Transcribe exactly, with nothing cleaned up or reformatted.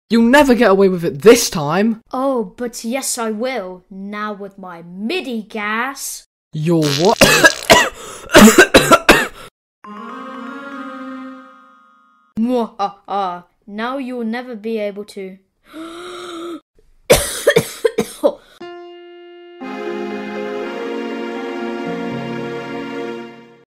You'll never get away with it this time! Oh, but yes I will, now with my Midi Gas. Your what? Mwahaha, now you'll never be able to